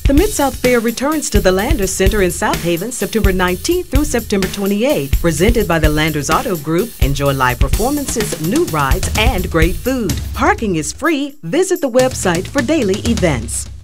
The Mid-South Fair returns to the Landers Center in South Haven September 19th through September 28th. Presented by the Landers Auto Group. Enjoy live performances, new rides, and great food. Parking is free. Visit the website for daily events.